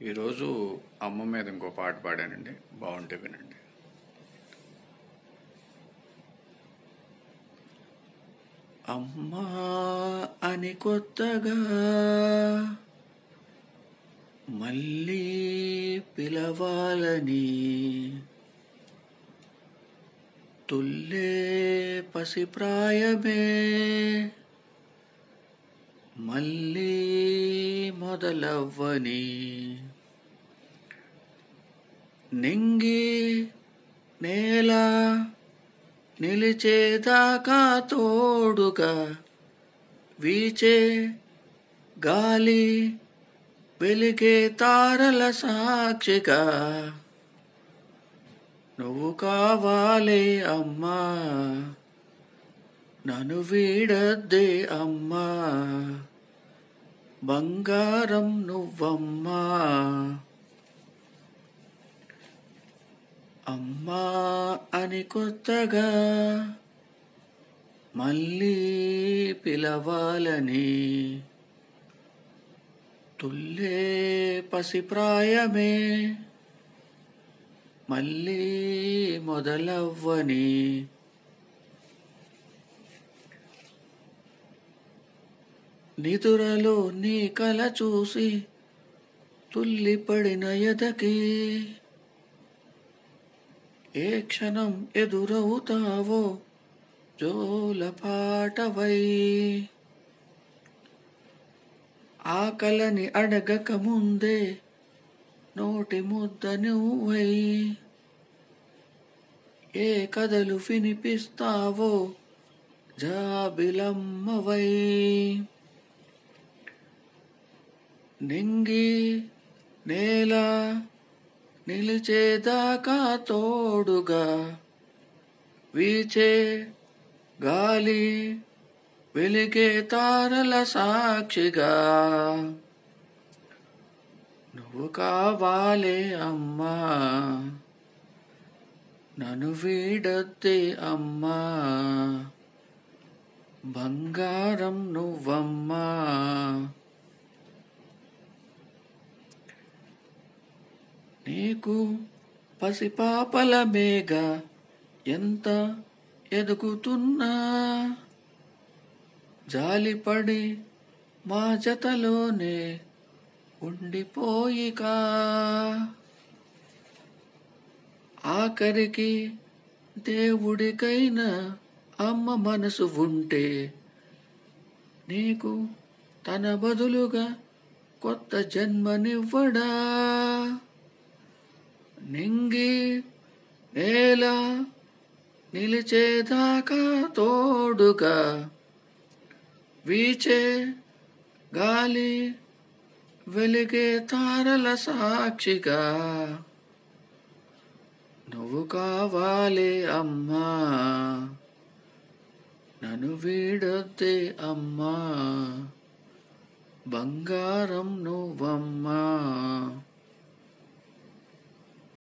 ఈరోజు అమ్మ మీద ఇంకో పాట పాడానండి, బాగుంటే వినండి. అమ్మా అని కొత్తగా మళ్ళీ పిలవాలని తుల్లే పసిప్రాయమే మళ్ళీ మొదలవ్వని నింగి నేల నిలిచేదాకా తోడుగా వీచే గాలి వెలిగే తారల సాక్షిగా నువ్వు కావాలే అమ్మా, నన్ను వీడద్దే అమ్మా, బంగారం నువ్వమ్మా. అమ్మా అని కొత్తగా మళ్ళీ పిలవాలని తుల్లే పసిప్రాయమే మళ్ళీ మొదలవ్వని నిదురలో నీ కల చూసి తుల్లిపడిన ఎదకి ఏ క్షణం ఎదురవుతావో జోలపాటవై ఆకలని అడగక ముందే నోటి ముద్ద నువ్వై ఏ కథలు వినిపిస్తావో జాబిలమ్మవై నింగి నేల నిలిచేదాకా తోడుగా వీచే గాలి వెలిగే తారల సాక్షిగా నువ్వు కావాలే అమ్మా, నన్ను వీడొద్దే అమ్మా, బంగారం నువ్వమ్మా. నీకు పసిపాపల మేఘ ఎంత ఎదుగుతున్నా జాలిపడి మా జతలోనే ఉండిపోయికా ఆఖరికి దేవుడికైనా అమ్మ మనసు ఉంటే నీకు తన బదులుగా కొత్త జన్మనివ్వడా. నింగి నేల నిలిచేదాకా తోడుగా వీచే గాలి వెలిగే తారల సాక్షిగా నువ్వు కావాలే అమ్మా, నన్ను వీడొద్దే అమ్మా, బంగారం నువ్వమ్మా.